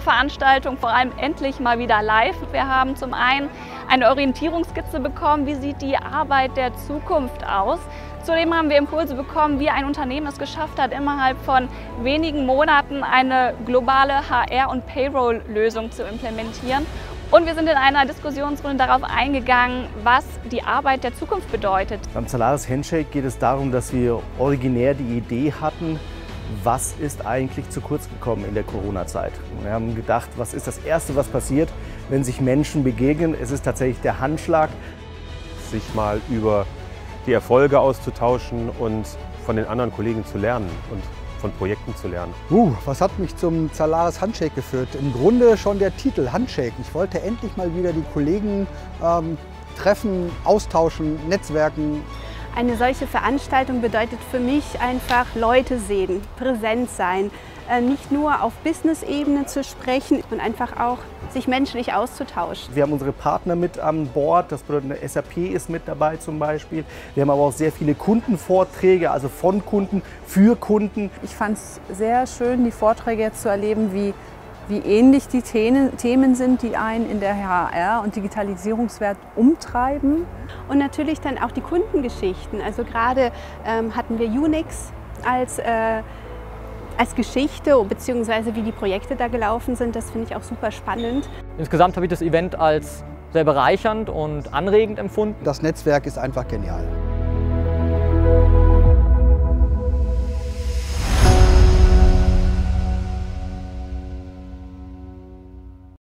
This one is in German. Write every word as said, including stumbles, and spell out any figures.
Veranstaltung vor allem endlich mal wieder live. Wir haben zum einen eine Orientierungsskizze bekommen, wie sieht die Arbeit der Zukunft aus. Zudem haben wir Impulse bekommen, wie ein Unternehmen es geschafft hat, innerhalb von wenigen Monaten eine globale H R- und Payroll-Lösung zu implementieren. Und wir sind in einer Diskussionsrunde darauf eingegangen, was die Arbeit der Zukunft bedeutet. Beim Zalaris Handshake geht es darum, dass wir originär die Idee hatten, was ist eigentlich zu kurz gekommen in der Corona-Zeit. Wir haben gedacht, was ist das Erste, was passiert, wenn sich Menschen begegnen? Es ist tatsächlich der Handschlag. Sich mal über die Erfolge auszutauschen und von den anderen Kollegen zu lernen und von Projekten zu lernen. Uh, was hat mich zum Zalaris Handshake geführt? Im Grunde schon der Titel Handshake. Ich wollte endlich mal wieder die Kollegen ähm, treffen, austauschen, netzwerken. Eine solche Veranstaltung bedeutet für mich einfach Leute sehen, präsent sein, nicht nur auf Business-Ebene zu sprechen und einfach auch sich menschlich auszutauschen. Wir haben unsere Partner mit an Bord, das bedeutet S A P ist mit dabei zum Beispiel. Wir haben aber auch sehr viele Kundenvorträge, also von Kunden für Kunden. Ich fand es sehr schön, die Vorträge jetzt zu erleben, wie wie ähnlich die Themen sind, die einen in der H R- und Digitalisierungswelt umtreiben. Und natürlich dann auch die Kundengeschichten. Also gerade ähm, hatten wir Unix als, äh, als Geschichte, beziehungsweise wie die Projekte da gelaufen sind. Das finde ich auch super spannend. Insgesamt habe ich das Event als sehr bereichernd und anregend empfunden. Das Netzwerk ist einfach genial.